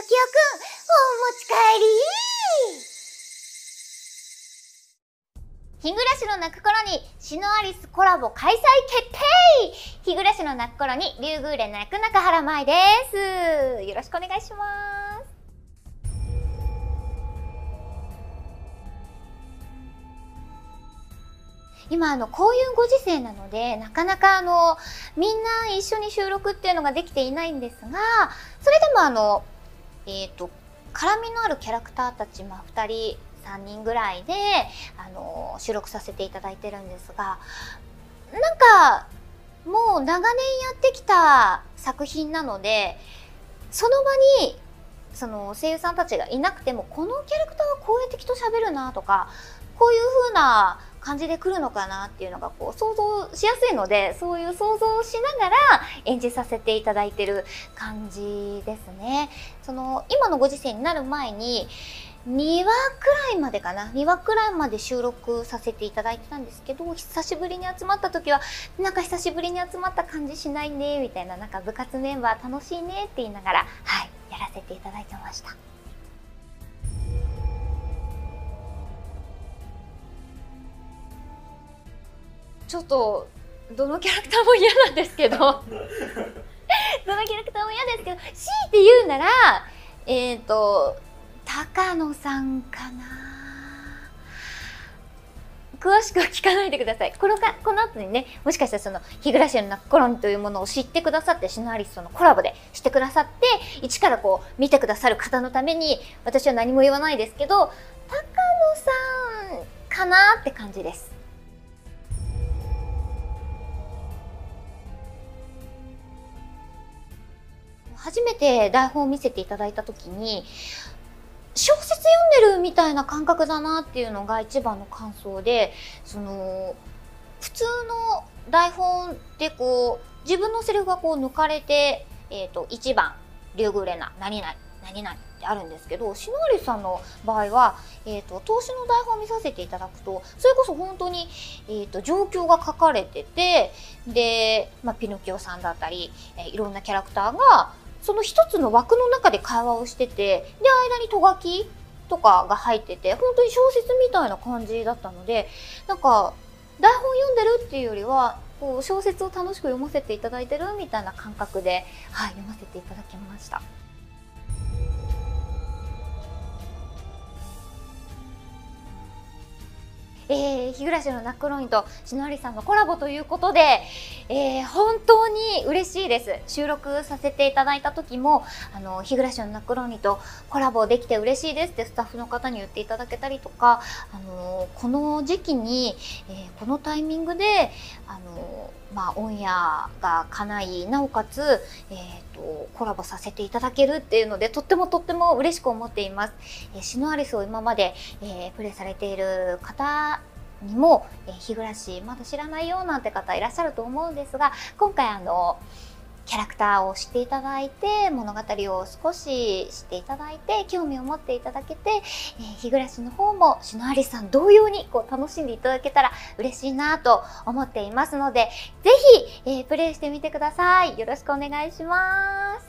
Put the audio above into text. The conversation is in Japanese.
きおくん、お持ち帰り。日暮らしの泣く頃にシノアリスコラボ開催決定。日暮らしの泣く頃にリュウグウレ泣く中原舞です。よろしくお願いします。今こういうご時世なので、なかなかみんな一緒に収録っていうのができていないんですが、それでも絡みのあるキャラクターたち、2人3人ぐらいで収録させていただいてるんですが、なんかもう長年やってきた作品なので、その場にその声優さんたちがいなくても、このキャラクターはこうやってきっと喋るなとか、こういう風な感じで来るのかなっていうのがこう想像しやすいので、そういう想像をしながら演じさせていただいてる感じですね。今のご時世になる前に2話くらいまでかな、2話くらいまで収録させていただいてたんですけど、久しぶりに集まった時はなんか久しぶりに集まった感じしないねみたいな、なんか部活メンバー楽しいねって言いながら、やらせていただいてました。ちょっとどのキャラクターも嫌なんですけどどのキャラクターも嫌ですけど、強いて言うなら高野さんかな。詳しくは聞かないでください。この後にね、もしかしたらその日暮らしの泣く頃にというものを知ってくださって、シノアリスとのコラボでしてくださって、一からこう見てくださる方のために私は何も言わないですけど、高野さんかなって感じです。初めて台本を見せていただいた時に、小説読んでるみたいな感覚だなっていうのが一番の感想で、普通の台本でこう自分のセリフがこう抜かれて、1番リュウグウレナ何々何々ってあるんですけど、シノアリスさんの場合は、投資の台本を見させていただくと、それこそ本当に、状況が書かれてて、で、ピノキオさんだったり、いろんなキャラクターがその一つの枠の中で会話をしてて、で間にとがきとかが入ってて、本当に小説みたいな感じだったので、なんか台本読んでるっていうよりはこう小説を楽しく読ませていただいてるみたいな感覚で、読ませていただきました。日暮らしの泣く頃にとシノアリスさんのコラボということで、本当に嬉しいです。収録させていただいた時も日暮らしの泣く頃にとコラボできて嬉しいですってスタッフの方に言っていただけたりとか、この時期に、このタイミングでオンエアが叶い、なおかつ、コラボさせていただけるっていうので、とっても嬉しく思っています。シノアリスを今まで、プレイされている方にも、日暮らしまだ知らないよなんて方いらっしゃると思うんですが、今回キャラクターを知っていただいて、物語を少し知っていただいて、興味を持っていただけて、日暮らしの方もシノアリスさん同様にこう楽しんでいただけたら嬉しいなと思っていますので、ぜひ、プレイしてみてください。よろしくお願いします。